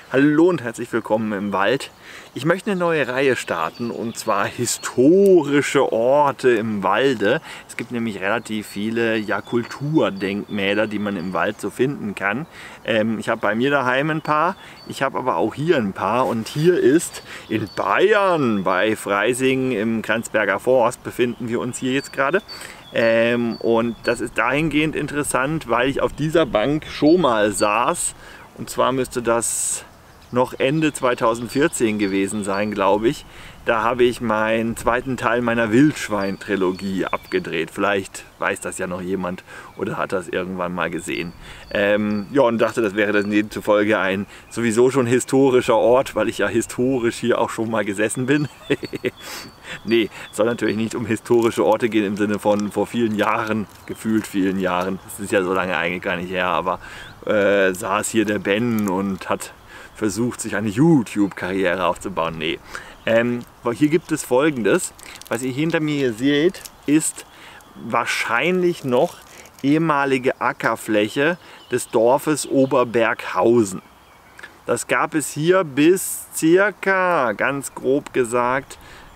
Hallo und herzlich willkommen im Wald. Ich möchte eine neue Reihe starten und zwar historische Orte im Walde. Es gibt nämlich relativ viele Kulturdenkmäler, die man im Wald so finden kann. Ich habe bei mir daheim ein paar, ich habe aber auch hier ein paar und hier ist in Bayern bei Freising im Kranzberger Forst befinden wir uns hier jetzt gerade. Und das ist dahingehend interessant, weil ich auf dieser Bank schon mal saß. Und zwar müsste das noch Ende 2014 gewesen sein, glaube ich. Da habe ich meinen zweiten Teil meiner Wildschwein-Trilogie abgedreht. Vielleicht weiß das ja noch jemand oder hat das irgendwann mal gesehen. Und dachte, das wäre dann demzufolge ein sowieso schon historischer Ort, weil ich ja historisch hier auch schon mal gesessen bin. Nee, es soll natürlich nicht um historische Orte gehen im Sinne von vor vielen Jahren, gefühlt vielen Jahren. Das ist ja so lange eigentlich gar nicht her, aber saß hier der Ben und hat versucht, sich eine YouTube-Karriere aufzubauen. Nee. Hier gibt es Folgendes. Was ihr hinter mir hier seht, ist wahrscheinlich noch ehemalige Ackerfläche des Dorfes Oberberghausen. Das gab es hier bis circa, ganz grob gesagt,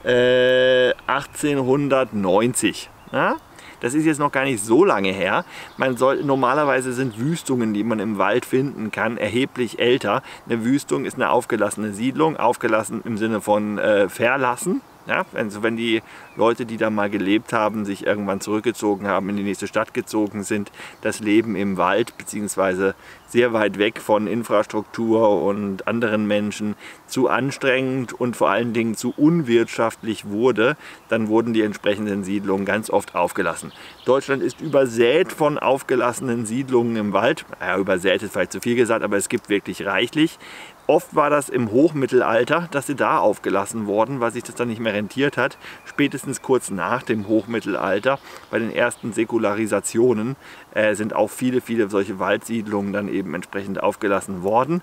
1890. Ja? Das ist jetzt noch gar nicht so lange her. Normalerweise sind Wüstungen, die man im Wald finden kann, erheblich älter. Eine Wüstung ist eine aufgelassene Siedlung, aufgelassen im Sinne von verlassen. Ja, also wenn die Leute, die da mal gelebt haben, sich irgendwann zurückgezogen haben, in die nächste Stadt gezogen sind, das Leben im Wald bzw. sehr weit weg von Infrastruktur und anderen Menschen zu anstrengend und vor allen Dingen zu unwirtschaftlich wurde, dann wurden die entsprechenden Siedlungen ganz oft aufgelassen. Deutschland ist übersät von aufgelassenen Siedlungen im Wald. Ja, übersät ist vielleicht zu viel gesagt, aber es gibt wirklich reichlich. Oft war das im Hochmittelalter, dass sie da aufgelassen wurden, weil sich das dann nicht mehr rentiert hat. Spätestens kurz nach dem Hochmittelalter, bei den ersten Säkularisationen, sind auch viele solche Waldsiedlungen dann eben entsprechend aufgelassen worden.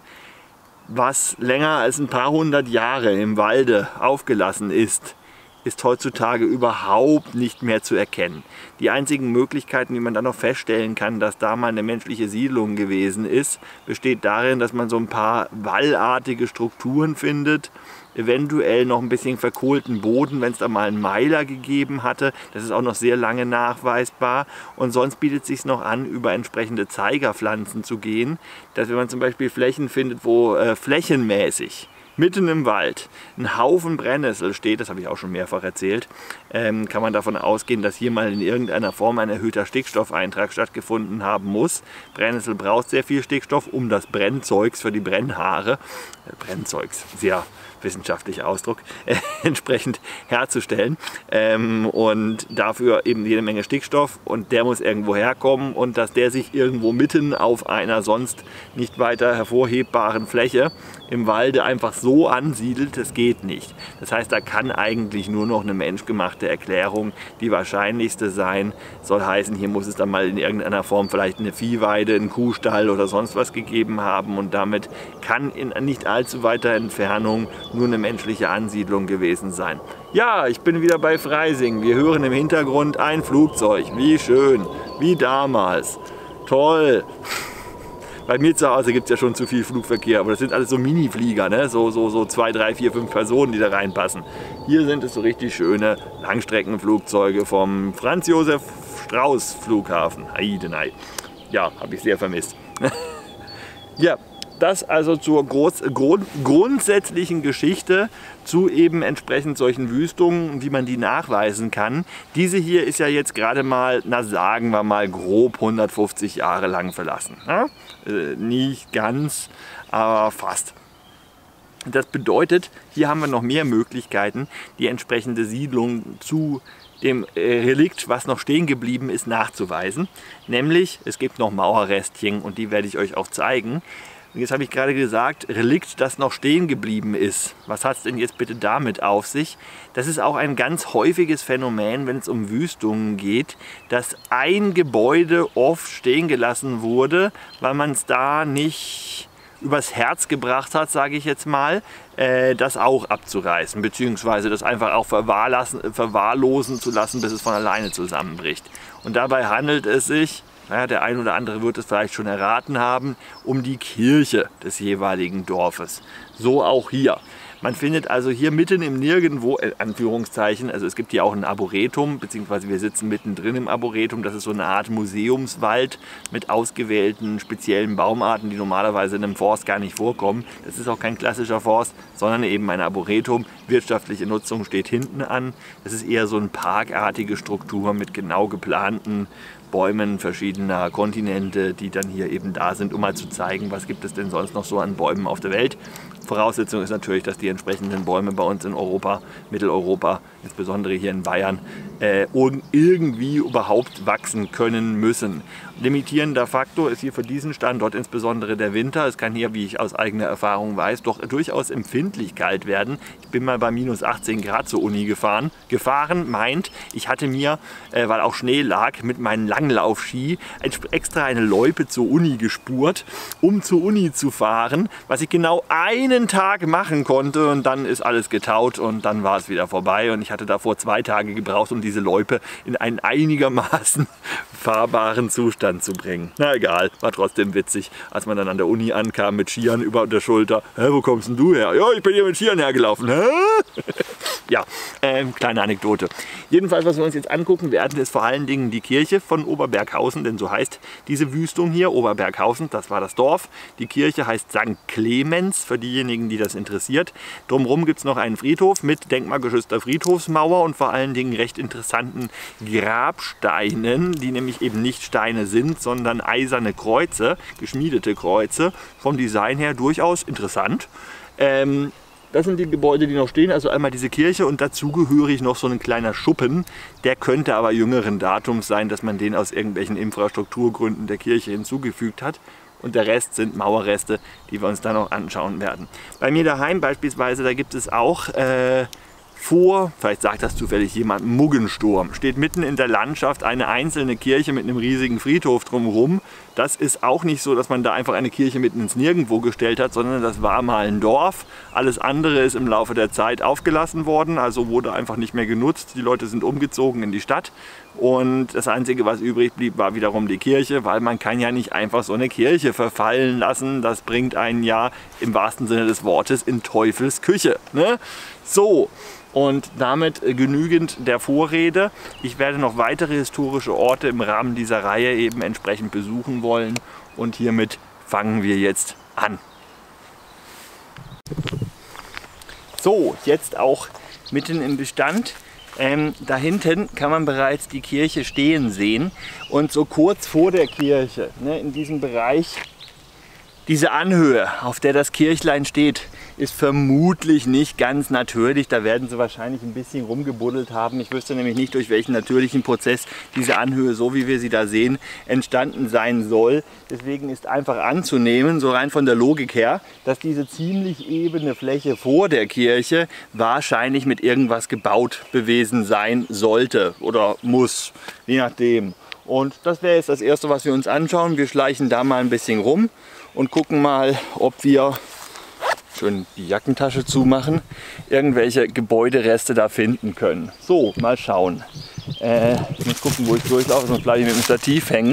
Was länger als ein paar hundert Jahre im Walde aufgelassen ist, ist heutzutage überhaupt nicht mehr zu erkennen. Die einzigen Möglichkeiten, wie man dann noch feststellen kann, dass da mal eine menschliche Siedlung gewesen ist, besteht darin, dass man so ein paar wallartige Strukturen findet, eventuell noch ein bisschen verkohlten Boden, wenn es da mal einen Meiler gegeben hatte. Das ist auch noch sehr lange nachweisbar. Und sonst bietet es sich noch an, über entsprechende Zeigerpflanzen zu gehen, dass wenn man zum Beispiel Flächen findet, wo flächenmäßig mitten im Wald ein Haufen Brennnessel steht, das habe ich auch schon mehrfach erzählt, kann man davon ausgehen, dass hier mal in irgendeiner Form ein erhöhter Stickstoffeintrag stattgefunden haben muss. Brennnessel braucht sehr viel Stickstoff, um das Brennzeugs für die Brennhaare, Brennzeugs, sehr wissenschaftlicher Ausdruck, entsprechend herzustellen. Und dafür eben jede Menge Stickstoff und der muss irgendwo herkommen und dass der sich irgendwo mitten auf einer sonst nicht weiter hervorhebbaren Fläche im Walde einfach so ansiedelt, das geht nicht. Das heißt, da kann eigentlich nur noch eine menschgemachte Erklärung die wahrscheinlichste sein. Soll heißen, hier muss es dann mal in irgendeiner Form vielleicht eine Viehweide, einen Kuhstall oder sonst was gegeben haben und damit kann in nicht allzu weiter Entfernung nur eine menschliche Ansiedlung gewesen sein. Ja, ich bin wieder bei Freising. Wir hören im Hintergrund ein Flugzeug. Wie schön, wie damals. Toll. Bei mir zu Hause gibt es ja schon zu viel Flugverkehr, aber das sind alles so Mini-Flieger, ne? So 2, 3, 4, 5 Personen, die da reinpassen. Hier sind es so richtig schöne Langstreckenflugzeuge vom Franz-Josef-Strauß-Flughafen. Heidenei. Ja, habe ich sehr vermisst. Ja, das also zur grundsätzlichen Geschichte zu eben entsprechend solchen Wüstungen, wie man die nachweisen kann. Diese hier ist ja jetzt gerade mal, na sagen wir mal grob 150 Jahre lang verlassen. Ja? Nicht ganz, aber fast. Das bedeutet, hier haben wir noch mehr Möglichkeiten, die entsprechende Siedlung zu dem Relikt, was noch stehen geblieben ist, nachzuweisen. Nämlich, es gibt noch Mauerrestchen und die werde ich euch auch zeigen. Und jetzt habe ich gerade gesagt, Relikt, das noch stehen geblieben ist. Was hat es denn jetzt bitte damit auf sich? Das ist auch ein ganz häufiges Phänomen, wenn es um Wüstungen geht, dass ein Gebäude oft stehen gelassen wurde, weil man es da nicht übers Herz gebracht hat, sage ich jetzt mal, das auch abzureißen, beziehungsweise das einfach auch verwahrlosen zu lassen, bis es von alleine zusammenbricht. Und dabei handelt es sich ja, der ein oder andere wird es vielleicht schon erraten haben, um die Kirche des jeweiligen Dorfes. So auch hier. Man findet also hier mitten im Nirgendwo, Anführungszeichen, also es gibt hier auch ein Arboretum, beziehungsweise wir sitzen mittendrin im Arboretum. Das ist so eine Art Museumswald mit ausgewählten speziellen Baumarten, die normalerweise in einem Forst gar nicht vorkommen. Das ist auch kein klassischer Forst, sondern eben ein Arboretum. Wirtschaftliche Nutzung steht hinten an. Das ist eher so eine parkartige Struktur mit genau geplanten Bäumen verschiedener Kontinente, die dann hier eben da sind, um mal zu zeigen, was gibt es denn sonst noch so an Bäumen auf der Welt. Voraussetzung ist natürlich, dass die entsprechenden Bäume bei uns in Europa, Mitteleuropa, insbesondere hier in Bayern, irgendwie überhaupt wachsen können müssen. Limitierender Faktor ist hier für diesen Standort insbesondere der Winter. Es kann hier, wie ich aus eigener Erfahrung weiß, doch durchaus empfindlich kalt werden. Ich bin mal bei minus 18 Grad zur Uni gefahren. Meint, ich hatte mir, weil auch Schnee lag, mit meinen Langlaufski extra eine Loipe zur Uni gespurt, um zur Uni zu fahren, was ich genau einen Tag machen konnte, und dann ist alles getaut und dann war es wieder vorbei, und ich hatte davor 2 Tage gebraucht, um diese Loipe in einen einigermaßen fahrbaren Zustand zu bringen. Na egal, war trotzdem witzig, als man dann an der Uni ankam mit Skiern über der Schulter. Hä, wo kommst denn du her? Ja, ich bin hier mit Skiern hergelaufen. Hä? Ja, kleine Anekdote. Jedenfalls, was wir uns jetzt angucken werden, ist vor allen Dingen die Kirche von Oberberghausen, denn so heißt diese Wüstung hier, Oberberghausen, das war das Dorf. Die Kirche heißt St. Clemens, für diejenigen, die das interessiert. Drumherum gibt es noch einen Friedhof mit denkmalgeschützter Friedhofsmauer und vor allen Dingen recht interessanten Grabsteinen, die nämlich eben nicht Steine sind, sondern eiserne Kreuze, geschmiedete Kreuze. Vom Design her durchaus interessant. Das sind die Gebäude, die noch stehen, also einmal diese Kirche und dazugehörig noch so ein kleiner Schuppen. Der könnte aber jüngeren Datums sein, dass man den aus irgendwelchen Infrastrukturgründen der Kirche hinzugefügt hat. Und der Rest sind Mauerreste, die wir uns dann noch anschauen werden. Bei mir daheim beispielsweise, da gibt es auch vielleicht sagt das zufällig jemand, Muggensturm. Steht mitten in der Landschaft eine einzelne Kirche mit einem riesigen Friedhof drumherum. Das ist auch nicht so, dass man da einfach eine Kirche mitten ins Nirgendwo gestellt hat, sondern das war mal ein Dorf. Alles andere ist im Laufe der Zeit aufgelassen worden, also wurde einfach nicht mehr genutzt. Die Leute sind umgezogen in die Stadt. Und das Einzige, was übrig blieb, war wiederum die Kirche, weil man kann ja nicht einfach so eine Kirche verfallen lassen. Das bringt einen ja im wahrsten Sinne des Wortes in Teufels Küche. Ne? So. Und damit genügend der Vorrede. Ich werde noch weitere historische Orte im Rahmen dieser Reihe eben entsprechend besuchen wollen. Und hiermit fangen wir jetzt an. So, jetzt auch mitten im Bestand. Da hinten kann man bereits die Kirche stehen sehen. Und so kurz vor der Kirche, ne, in diesem Bereich, diese Anhöhe, auf der das Kirchlein steht, ist vermutlich nicht ganz natürlich. Da werden sie wahrscheinlich ein bisschen rumgebuddelt haben. Ich wüsste nämlich nicht, durch welchen natürlichen Prozess diese Anhöhe, so wie wir sie da sehen, entstanden sein soll. Deswegen ist einfach anzunehmen, so rein von der Logik her, dass diese ziemlich ebene Fläche vor der Kirche wahrscheinlich mit irgendwas gebaut gewesen sein sollte oder muss, je nachdem. Und das wäre jetzt das Erste, was wir uns anschauen. Wir schleichen da mal ein bisschen rum und gucken mal, ob wir, schön die Jackentasche zumachen, irgendwelche Gebäudereste da finden können. So, mal schauen. Ich muss gucken, wo ich durchlaufe, sonst bleibe ich mit dem Stativ hängen.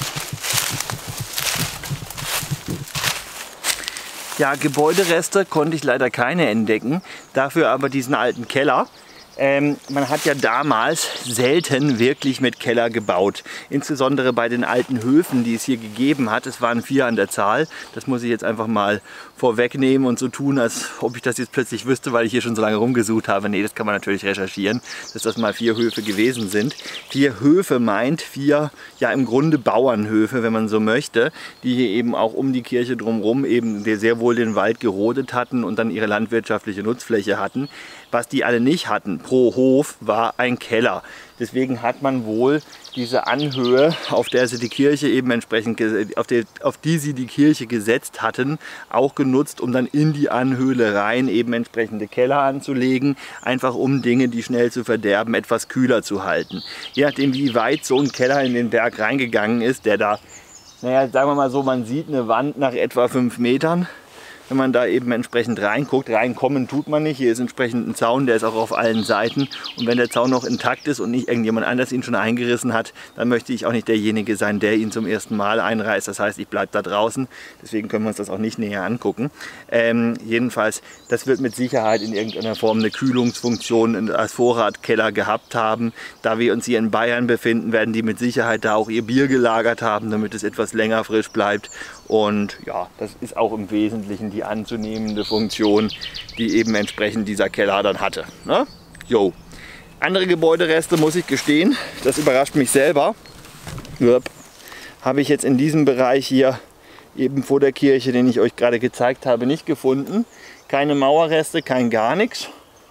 Ja, Gebäudereste konnte ich leider keine entdecken, dafür aber diesen alten Keller. Man hat ja damals selten wirklich mit Keller gebaut. Insbesondere bei den alten Höfen, die es hier gegeben hat. Es waren 4 an der Zahl. Das muss ich jetzt einfach mal vorwegnehmen und so tun, als ob ich das jetzt plötzlich wüsste, weil ich hier schon so lange rumgesucht habe. Nee, das kann man natürlich recherchieren, dass das mal 4 Höfe gewesen sind. 4 Höfe meint 4, ja im Grunde Bauernhöfe, wenn man so möchte, die hier eben auch um die Kirche drumherum eben sehr wohl den Wald gerodet hatten und dann ihre landwirtschaftliche Nutzfläche hatten. Was die alle nicht hatten pro Hof, war ein Keller. Deswegen hat man wohl diese Anhöhe, auf der sie die Kirche eben entsprechend, auf die sie die Kirche gesetzt hatten, auch genutzt, um dann in die Anhöhle rein eben entsprechende Keller anzulegen, einfach um Dinge, die schnell zu verderben, etwas kühler zu halten. Je nachdem, wie weit so ein Keller in den Berg reingegangen ist, der da, naja, sagen wir mal so, man sieht eine Wand nach etwa 5 Metern. wenn man da eben entsprechend reinguckt. Reinkommen tut man nicht. Hier ist entsprechend ein Zaun, der ist auch auf allen Seiten. Und wenn der Zaun noch intakt ist und nicht irgendjemand anders ihn schon eingerissen hat, dann möchte ich auch nicht derjenige sein, der ihn zum ersten Mal einreißt. Das heißt, ich bleibe da draußen. Deswegen können wir uns das auch nicht näher angucken. Jedenfalls, das wird mit Sicherheit in irgendeiner Form eine Kühlungsfunktion als Vorratkeller gehabt haben. Da wir uns hier in Bayern befinden, werden die mit Sicherheit da auch ihr Bier gelagert haben, damit es etwas länger frisch bleibt. Und ja, das ist auch im Wesentlichen die anzunehmende Funktion, die eben entsprechend dieser Keller dann hatte. Ne? Jo. Andere Gebäudereste, muss ich gestehen, das überrascht mich selber. Habe ich jetzt in diesem Bereich hier eben vor der Kirche, den ich euch gerade gezeigt habe, nicht gefunden. Keine Mauerreste, kein gar nichts.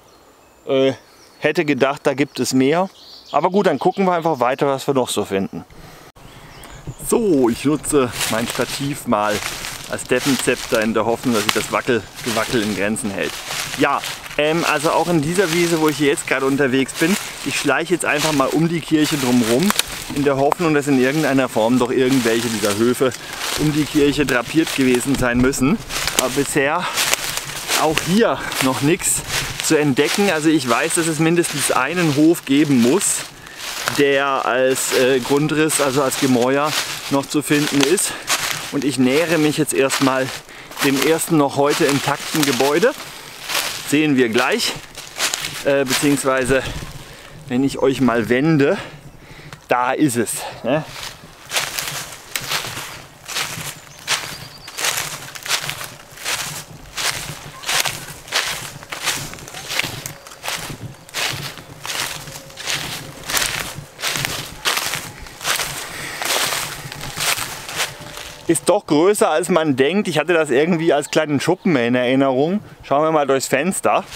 Hätte gedacht, da gibt es mehr. Aber gut, dann gucken wir einfach weiter, was wir noch so finden. So, ich nutze mein Stativ mal als Deppenzepter in der Hoffnung, dass sich das Gewackel in Grenzen hält. Ja, also auch in dieser Wiese, wo ich hier jetzt gerade unterwegs bin, ich schleiche jetzt einfach mal um die Kirche drumherum, in der Hoffnung, dass in irgendeiner Form doch irgendwelche dieser Höfe um die Kirche drapiert gewesen sein müssen. Aber bisher auch hier noch nichts zu entdecken. Also ich weiß, dass es mindestens einen Hof geben muss, der als Grundriss, also als Gemäuer noch zu finden ist. Und ich nähere mich jetzt erstmal dem ersten noch heute intakten Gebäude. Sehen wir gleich. Beziehungsweise, wenn ich euch mal wende, da ist es. Ne? Ist doch größer als man denkt. Ich hatte das irgendwie als kleinen Schuppen in Erinnerung. Schauen wir mal durchs Fenster.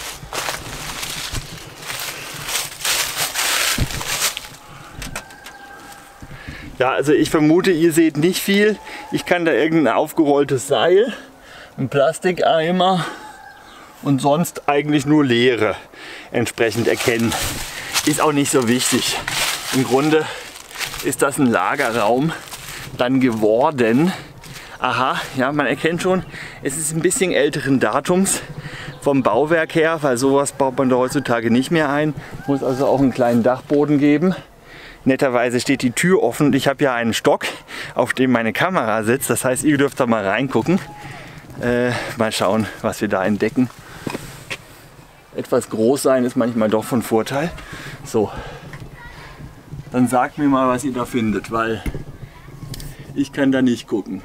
Ja, also ich vermute, ihr seht nicht viel. Ich kann da irgendein aufgerolltes Seil, ein Plastikeimer und sonst eigentlich nur Leere entsprechend erkennen. Ist auch nicht so wichtig. Im Grunde ist das ein Lagerraum dann geworden. Aha, ja, man erkennt schon, es ist ein bisschen älteren Datums vom Bauwerk her, weil sowas baut man da heutzutage nicht mehr ein. Muss also auch einen kleinen Dachboden geben. Netterweise steht die Tür offen und ich habe ja einen Stock, auf dem meine Kamera sitzt. Das heißt, ihr dürft da mal reingucken. Mal schauen, was wir da entdecken. Etwas groß sein ist manchmal doch von Vorteil. So, dann sagt mir mal, was ihr da findet, weil ich kann da nicht gucken.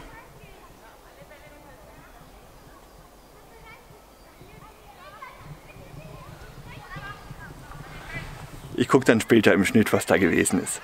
Ich gucke dann später im Schnitt, was da gewesen ist.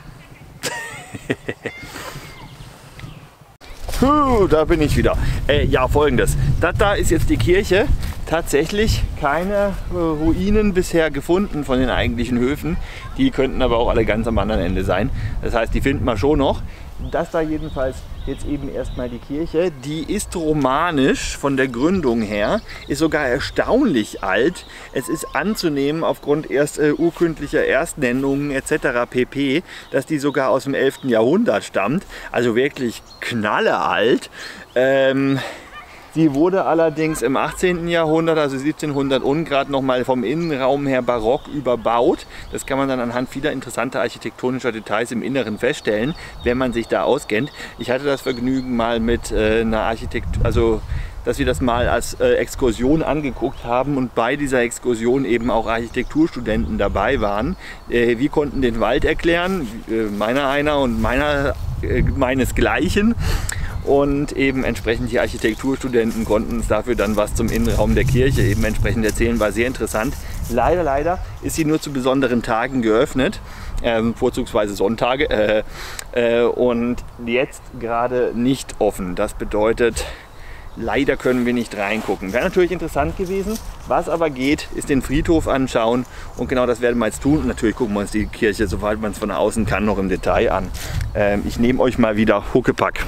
Da bin ich wieder. Ja, folgendes. Das da ist jetzt die Kirche. Tatsächlich keine Ruinen bisher gefunden von den eigentlichen Höfen. Die könnten aber auch alle ganz am anderen Ende sein. Das heißt, die finden wir schon noch. Das da jedenfalls jetzt eben erstmal die Kirche. Die ist romanisch von der Gründung her, ist sogar erstaunlich alt. Es ist anzunehmen aufgrund urkundlicher Erstnennungen etc. pp., dass die sogar aus dem 11. Jahrhundert stammt. Also wirklich knallealt. Sie wurde allerdings im 18. Jahrhundert, also 1700 ungrad, nochmal vom Innenraum her barock überbaut. Das kann man dann anhand vieler interessanter architektonischer Details im Inneren feststellen, wenn man sich da auskennt. Ich hatte das Vergnügen mal mit einer Architektur, also dass wir das mal als Exkursion angeguckt haben und bei dieser Exkursion eben auch Architekturstudenten dabei waren. Wir konnten den Wald erklären, meiner einer und meinesgleichen. Und eben entsprechend die Architekturstudenten konnten uns dafür dann was zum Innenraum der Kirche eben entsprechend erzählen. War sehr interessant. Leider ist sie nur zu besonderen Tagen geöffnet, vorzugsweise Sonntage, und jetzt gerade nicht offen. Das bedeutet, leider können wir nicht reingucken. Wäre natürlich interessant gewesen. Was aber geht, ist den Friedhof anschauen, und genau das werden wir jetzt tun. Und natürlich gucken wir uns die Kirche, soweit man es von außen kann, noch im Detail an. Ich nehme euch mal wieder Huckepack.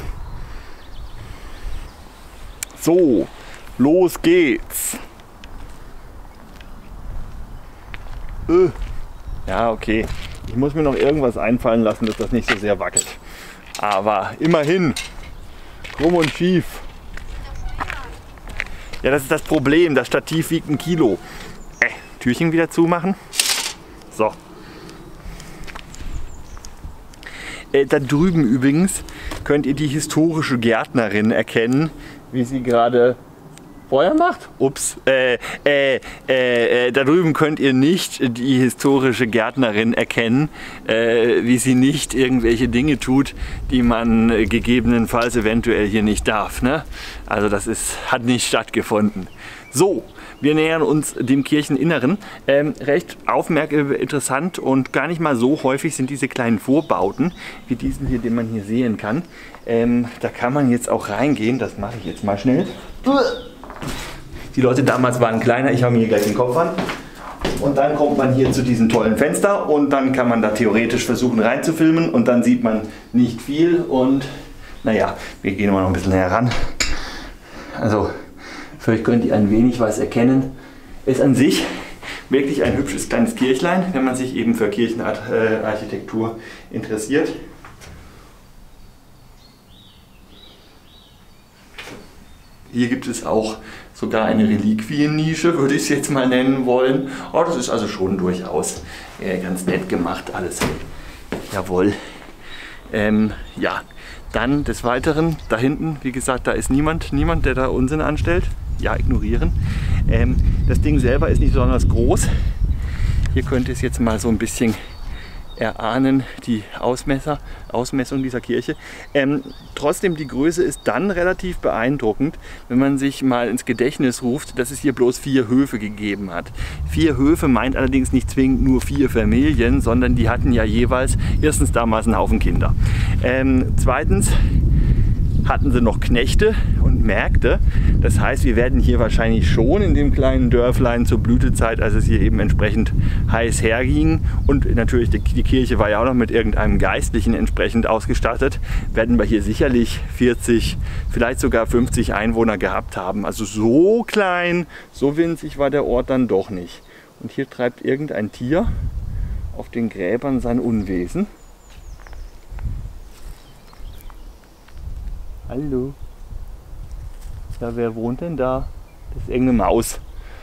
So, los geht's. Ja, okay. Ich muss mir noch irgendwas einfallen lassen, dass das nicht so sehr wackelt. Aber immerhin, krumm und schief. Ja, das ist das Problem. Das Stativ wiegt 1 Kilo. Türchen wieder zumachen. So. Da drüben übrigens könnt ihr die historische Gärtnerin erkennen, wie sie gerade Feuer macht. Ups. Da drüben könnt ihr nicht die historische Gärtnerin erkennen, wie sie nicht irgendwelche Dinge tut, die man gegebenenfalls eventuell hier nicht darf. Ne? Also das hat nicht stattgefunden. So, wir nähern uns dem Kircheninneren. Recht interessant und gar nicht mal so häufig sind diese kleinen Vorbauten, wie diesen hier, den man hier sehen kann. Da kann man jetzt auch reingehen, das mache ich jetzt mal schnell. Die Leute damals waren kleiner, ich habe mir hier gleich den Kopf an. Und dann kommt man hier zu diesem tollen Fenster und dann kann man da theoretisch versuchen reinzufilmen und dann sieht man nicht viel und naja, wir gehen mal noch ein bisschen näher ran. Also, vielleicht könnt ihr ein wenig was erkennen. Ist an sich wirklich ein hübsches kleines Kirchlein, wenn man sich eben für Kirchenarchitektur interessiert. Hier gibt es auch sogar eine Reliquiennische, würde ich es jetzt mal nennen wollen. Oh, das ist also schon durchaus ganz nett gemacht alles. Jawohl. Ja, dann des Weiteren, da hinten, wie gesagt, da ist niemand, der da Unsinn anstellt. Ja, ignorieren. Das Ding selber ist nicht besonders groß. Hier könnt ihr es jetzt mal so ein bisschen erahnen, die Ausmessung dieser Kirche. Trotzdem, die Größe ist dann relativ beeindruckend, wenn man sich mal ins Gedächtnis ruft, dass es hier bloß 4 Höfe gegeben hat. 4 Höfe meint allerdings nicht zwingend nur 4 Familien, sondern die hatten ja jeweils erstens damals einen Haufen Kinder. Zweitens hatten sie noch Knechte und Märkte. Das heißt, wir werden hier wahrscheinlich schon in dem kleinen Dörflein zur Blütezeit, als es hier eben entsprechend heiß herging und natürlich die Kirche war ja auch noch mit irgendeinem Geistlichen entsprechend ausgestattet, werden wir hier sicherlich 40, vielleicht sogar 50 Einwohner gehabt haben. Also so klein, so winzig war der Ort dann doch nicht. Und hier treibt irgendein Tier auf den Gräbern sein Unwesen. Hallo. Ja, wer wohnt denn da? Das ist irgendeine Maus.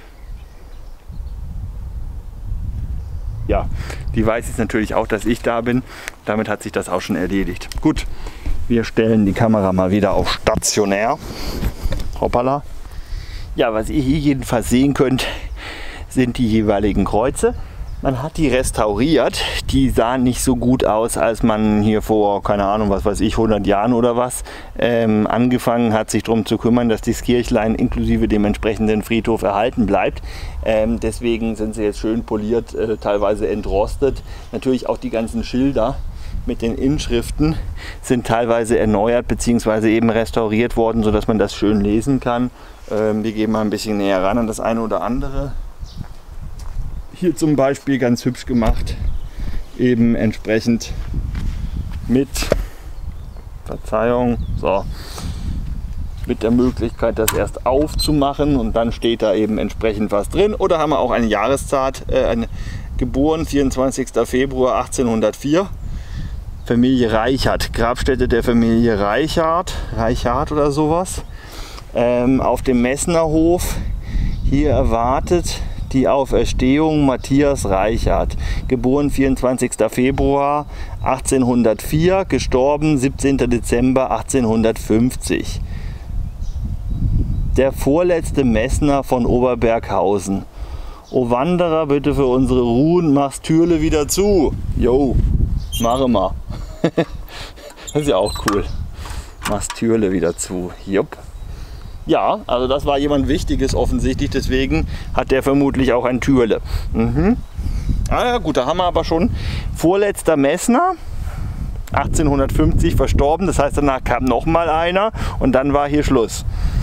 Ja, die weiß jetzt natürlich auch, dass ich da bin. Damit hat sich das auch schon erledigt. Gut, wir stellen die Kamera mal wieder auf stationär. Hoppala. Ja, was ihr hier jedenfalls sehen könnt, sind die jeweiligen Kreuze. Man hat die restauriert, die sahen nicht so gut aus, als man hier vor, keine Ahnung, was weiß ich, 100 Jahren oder was, angefangen hat, sich darum zu kümmern, dass das Kirchlein inklusive dem entsprechenden Friedhof erhalten bleibt. Deswegen sind sie jetzt schön poliert, teilweise entrostet. Natürlich auch die ganzen Schilder mit den Inschriften sind teilweise erneuert bzw. eben restauriert worden, sodass man das schön lesen kann. Wir gehen mal ein bisschen näher ran an das eine oder andere. Hier zum Beispiel ganz hübsch gemacht, eben entsprechend mit, Verzeihung, so, mit der Möglichkeit, das erst aufzumachen und dann steht da eben entsprechend was drin. Oder haben wir auch eine Jahreszeit, geboren 24. Februar 1804, Familie Reichert, Grabstätte der Familie Reichert oder sowas, auf dem Messner Hof. Hier erwartet die Auferstehung Matthias Reichert, geboren 24. Februar 1804, gestorben 17. Dezember 1850. Der vorletzte Messner von Oberberghausen. O Wanderer, bitte für unsere Ruhen, mach's Türle wieder zu. Jo, mache mal. Das ist ja auch cool. Mach's Türle wieder zu. Jupp. Ja, also das war jemand Wichtiges offensichtlich, deswegen hat der vermutlich auch ein Türle. Ah ja gut, da haben wir aber schon vorletzter Messner, 1850 verstorben, das heißt danach kam noch mal einer und dann war hier Schluss.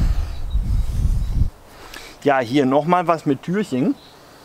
Ja, hier noch mal was mit Türchen.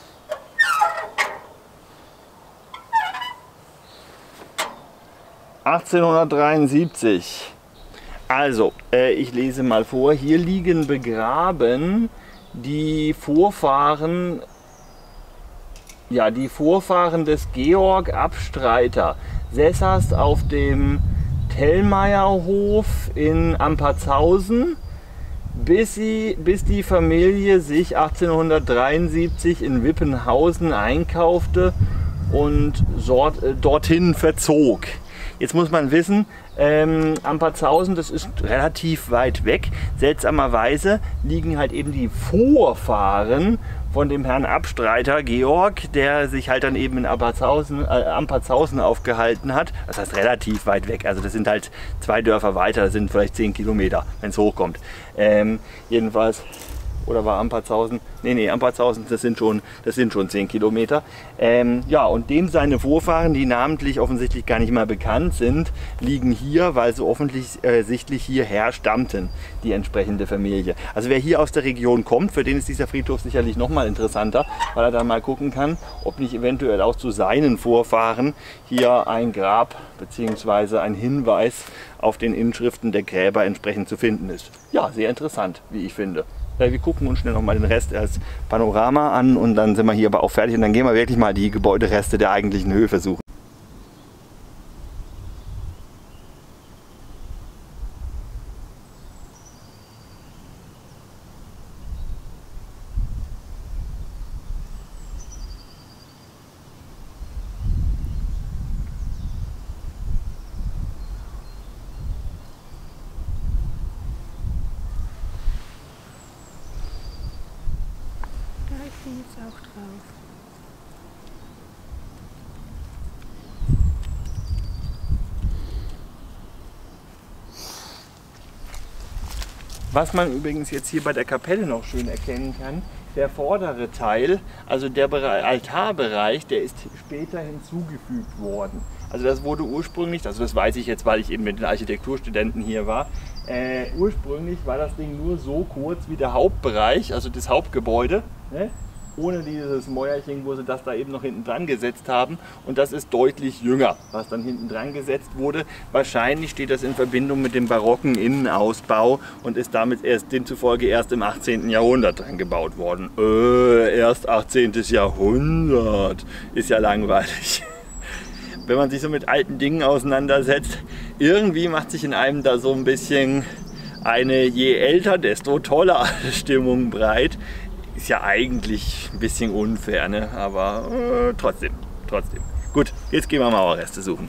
(1873). Also, ich lese mal vor, hier liegen begraben die Vorfahren, ja, die Vorfahren des Georg Abstreiter, sesshaft auf dem Tellmeierhof in Ampertshausen, bis die Familie sich 1873 in Wippenhausen einkaufte und dorthin verzog. Jetzt muss man wissen, Ampertshausen, das ist relativ weit weg. Seltsamerweise liegen halt eben die Vorfahren von dem Herrn Abstreiter Georg, der sich halt dann eben in Ampertshausen aufgehalten hat. Das heißt relativ weit weg, also das sind halt 2 Dörfer weiter, das sind vielleicht 10 Kilometer, wenn es hochkommt. Jedenfalls, oder war Ampertshausen? Nee, Ampertshausen, das sind schon 10 Kilometer. Ja, und dem seine Vorfahren, die namentlich offensichtlich gar nicht mal bekannt sind, liegen hier, weil sie offensichtlich hierher stammten, die entsprechende Familie. Also wer hier aus der Region kommt, für den ist dieser Friedhof sicherlich noch mal interessanter, weil er dann mal gucken kann, ob nicht eventuell auch zu seinen Vorfahren hier ein Grab bzw. ein Hinweis auf den Inschriften der Gräber entsprechend zu finden ist. Ja, sehr interessant, wie ich finde. Wir gucken uns schnell noch mal den Rest als Panorama an und dann sind wir hier aber auch fertig und dann gehen wir wirklich mal die Gebäudereste der eigentlichen Höfe suchen. Ich bin jetzt auch drauf. Was man übrigens jetzt hier bei der Kapelle noch schön erkennen kann, der vordere Teil, also der Altarbereich, der ist später hinzugefügt worden. Also das wurde ursprünglich, also das weiß ich jetzt, weil ich eben mit den Architekturstudenten hier war, ursprünglich war das Ding nur so kurz wie der Hauptbereich, also das Hauptgebäude, ne? Ohne dieses Mäuerchen, wo sie das da eben noch hinten dran gesetzt haben. Und das ist deutlich jünger, was dann hinten dran gesetzt wurde. Wahrscheinlich steht das in Verbindung mit dem barocken Innenausbau und ist damit demzufolge erst im 18. Jahrhundert dran gebaut worden. Erst 18. Jahrhundert. Ist ja langweilig. Wenn man sich so mit alten Dingen auseinandersetzt, irgendwie macht sich in einem da so ein bisschen eine je älter, desto toller Stimmung breit. Ist ja eigentlich ein bisschen unfair, ne? Aber trotzdem. Gut, jetzt gehen wir Mauerreste suchen.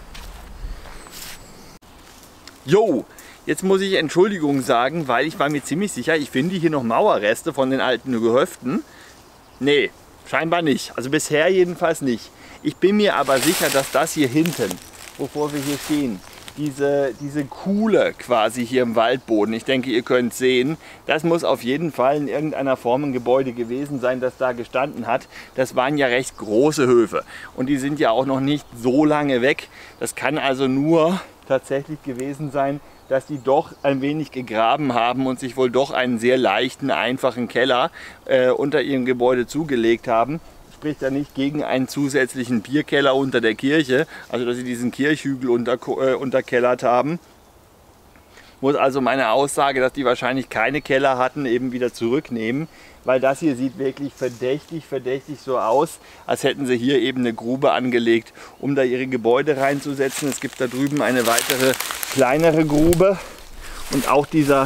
Jo, jetzt muss ich Entschuldigung sagen, weil ich war mir ziemlich sicher, ich finde hier noch Mauerreste von den alten Gehöften. Nee, scheinbar nicht. Also bisher jedenfalls nicht. Ich bin mir aber sicher, dass das hier hinten, wovor wir hier stehen, diese Kuhle quasi hier im Waldboden, ich denke, ihr könnt sehen, das muss auf jeden Fall in irgendeiner Form ein Gebäude gewesen sein, das da gestanden hat. Das waren ja recht große Höfe und die sind ja auch noch nicht so lange weg. Das kann also nur tatsächlich gewesen sein, dass die doch ein wenig gegraben haben und sich wohl doch einen sehr leichten, einfachen Keller unter ihrem Gebäude zugelegt haben. Spricht ja nicht gegen einen zusätzlichen Bierkeller unter der Kirche, also dass sie diesen Kirchhügel unterkellert haben. Muss also meine Aussage, dass die wahrscheinlich keine Keller hatten, eben wieder zurücknehmen, weil das hier sieht wirklich verdächtig so aus, als hätten sie hier eben eine Grube angelegt, um da ihre Gebäude reinzusetzen. Es gibt da drüben eine weitere kleinere Grube und auch dieser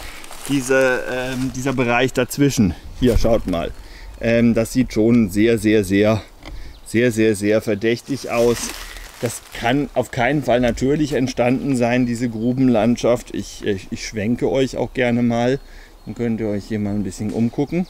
Bereich dazwischen. Hier, schaut mal. Das sieht schon sehr verdächtig aus. Das kann auf keinen Fall natürlich entstanden sein, diese Grubenlandschaft. Ich schwenke euch auch gerne mal. Dann könnt ihr euch hier mal ein bisschen umgucken.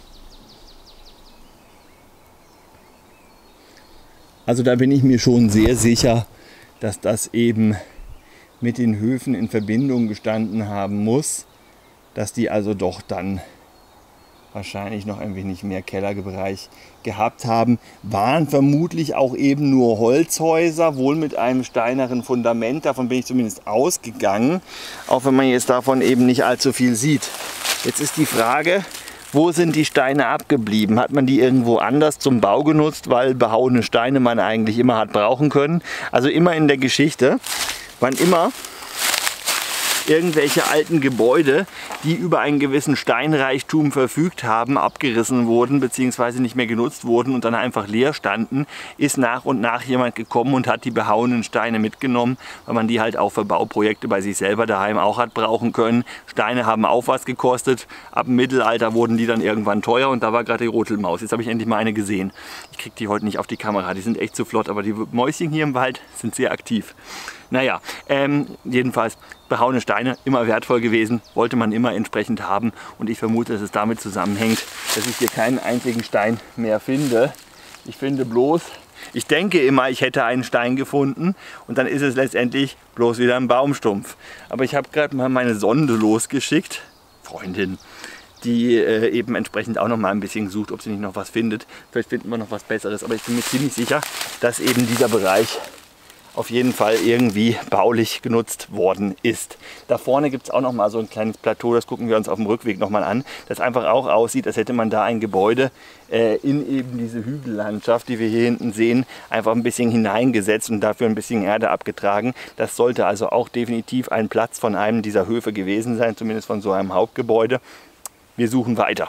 Also da bin ich mir schon sehr sicher, dass das eben mit den Höfen in Verbindung gestanden haben muss. Dass die also doch dann wahrscheinlich noch ein wenig mehr Kellerbereich gehabt haben, waren vermutlich auch eben nur Holzhäuser, wohl mit einem steineren Fundament, davon bin ich zumindest ausgegangen, auch wenn man jetzt davon eben nicht allzu viel sieht. Jetzt ist die Frage, wo sind die Steine abgeblieben? Hat man die irgendwo anders zum Bau genutzt, weil behauene Steine man eigentlich immer hat brauchen können? Also immer in der Geschichte, wann immer irgendwelche alten Gebäude, die über einen gewissen Steinreichtum verfügt haben, abgerissen wurden bzw. nicht mehr genutzt wurden und dann einfach leer standen, ist nach und nach jemand gekommen und hat die behauenen Steine mitgenommen, weil man die halt auch für Bauprojekte bei sich selber daheim auch hat brauchen können. Steine haben auch was gekostet. Ab dem Mittelalter wurden die dann irgendwann teuer und da war gerade die Rotelmaus. Jetzt habe ich endlich mal eine gesehen. Ich kriege die heute nicht auf die Kamera, die sind echt zu flott, aber die Mäuschen hier im Wald sind sehr aktiv. Naja, jedenfalls behauene Steine, immer wertvoll gewesen, wollte man immer entsprechend haben und ich vermute, dass es damit zusammenhängt, dass ich hier keinen einzigen Stein mehr finde. Ich finde bloß, ich denke immer, ich hätte einen Stein gefunden und dann ist es letztendlich bloß wieder ein Baumstumpf. Aber ich habe gerade mal meine Sonde losgeschickt, Freundin, die eben entsprechend auch noch mal ein bisschen sucht, ob sie nicht noch was findet. Vielleicht finden wir noch was Besseres, aber ich bin mir ziemlich sicher, dass eben dieser Bereich auf jeden Fall irgendwie baulich genutzt worden ist. Da vorne gibt es auch noch mal so ein kleines Plateau, das gucken wir uns auf dem Rückweg noch mal an, das einfach auch aussieht, als hätte man da ein Gebäude in eben diese Hügellandschaft, die wir hier hinten sehen, einfach ein bisschen hineingesetzt und dafür ein bisschen Erde abgetragen. Das sollte also auch definitiv ein Platz von einem dieser Höfe gewesen sein, zumindest von so einem Hauptgebäude. Wir suchen weiter.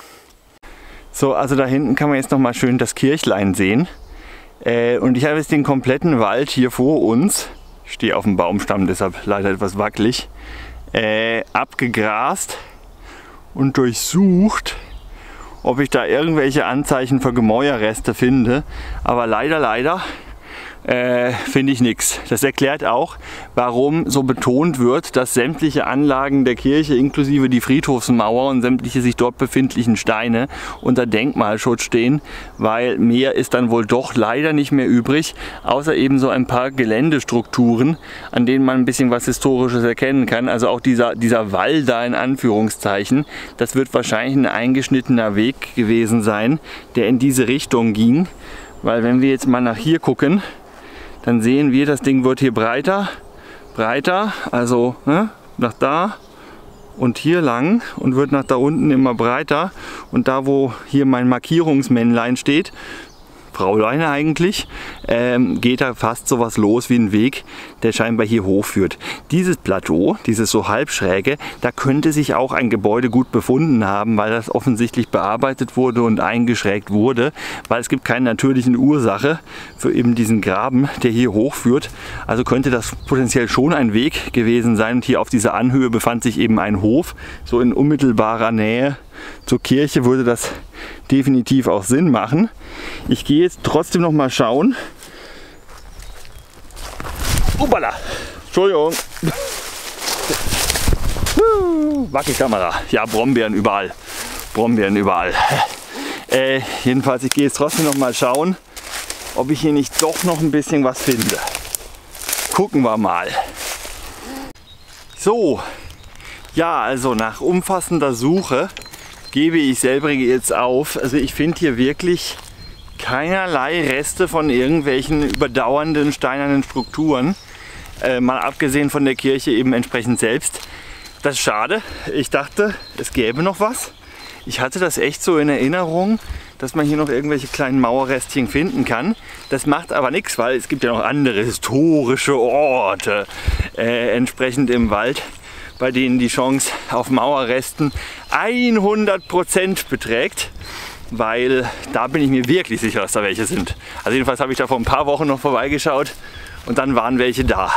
So, also da hinten kann man jetzt noch mal schön das Kirchlein sehen. Und ich habe jetzt den kompletten Wald hier vor uns, ich stehe auf dem Baumstamm, deshalb leider etwas wackelig, abgegrast und durchsucht, ob ich da irgendwelche Anzeichen für Gemäuerreste finde. Aber leider finde ich nichts. Das erklärt auch, warum so betont wird, dass sämtliche Anlagen der Kirche inklusive die Friedhofsmauer und sämtliche sich dort befindlichen Steine unter Denkmalschutz stehen, weil mehr ist dann wohl doch leider nicht mehr übrig, außer eben so ein paar Geländestrukturen, an denen man ein bisschen was Historisches erkennen kann. Also auch dieser Wall da in Anführungszeichen, das wird wahrscheinlich ein eingeschnittener Weg gewesen sein, der in diese Richtung ging, weil wenn wir jetzt mal nach hier gucken, dann sehen wir, das Ding wird hier breiter, also nach da und hier lang und wird nach da unten immer breiter. Und da, wo hier mein Markierungsmännlein steht, Fraulein eigentlich, geht da fast sowas los wie ein Weg, der scheinbar hier hochführt. Dieses Plateau, dieses so halbschräge, da könnte sich auch ein Gebäude gut befunden haben, weil das offensichtlich bearbeitet wurde und eingeschrägt wurde, weil es gibt keine natürliche Ursache für eben diesen Graben, der hier hochführt. Also könnte das potenziell schon ein Weg gewesen sein. Und hier auf dieser Anhöhe befand sich eben ein Hof, so in unmittelbarer Nähe zur Kirche würde das definitiv auch Sinn machen. Ich gehe jetzt trotzdem noch mal schauen. Uppala! Entschuldigung. Wackelkamera. Ja, Brombeeren überall. Brombeeren überall. Jedenfalls, ich gehe jetzt trotzdem noch mal schauen, ob ich hier nicht doch noch ein bisschen was finde. Gucken wir mal. So. Ja, also nach umfassender Suche gebe ich selber jetzt auf. Also ich finde hier wirklich keinerlei Reste von irgendwelchen überdauernden steinernen Strukturen. Mal abgesehen von der Kirche eben entsprechend selbst. Das ist schade. Ich dachte, es gäbe noch was. Ich hatte das echt so in Erinnerung, dass man hier noch irgendwelche kleinen Mauerrestchen finden kann. Das macht aber nichts, weil es gibt ja noch andere historische Orte entsprechend im Wald, bei denen die Chance auf Mauerresten 100% beträgt, weil da bin ich mir wirklich sicher, dass da welche sind. Also jedenfalls habe ich da vor ein paar Wochen noch vorbeigeschaut und dann waren welche da.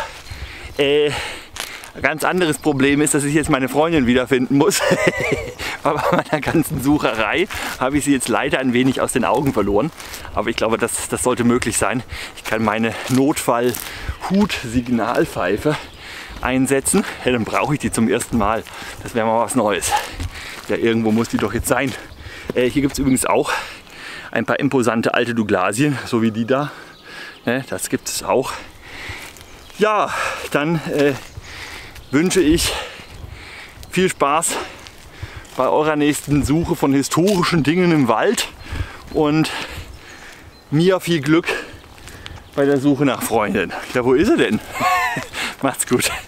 Ein ganz anderes Problem ist, dass ich jetzt meine Freundin wiederfinden muss. Aber bei meiner ganzen Sucherei habe ich sie jetzt leider ein wenig aus den Augen verloren. Aber ich glaube, das sollte möglich sein. Ich kann meine Notfall-Hut-Signalpfeife einsetzen. Ja, dann brauche ich die zum ersten Mal. Das wäre mal was Neues. Ja, irgendwo muss die doch jetzt sein. Hier gibt es übrigens auch ein paar imposante alte Douglasien, so wie die da. Das gibt es auch. Ja, dann wünsche ich viel Spaß bei eurer nächsten Suche von historischen Dingen im Wald und mir viel Glück bei der Suche nach Freundin. Ja, wo ist sie denn? Macht's gut.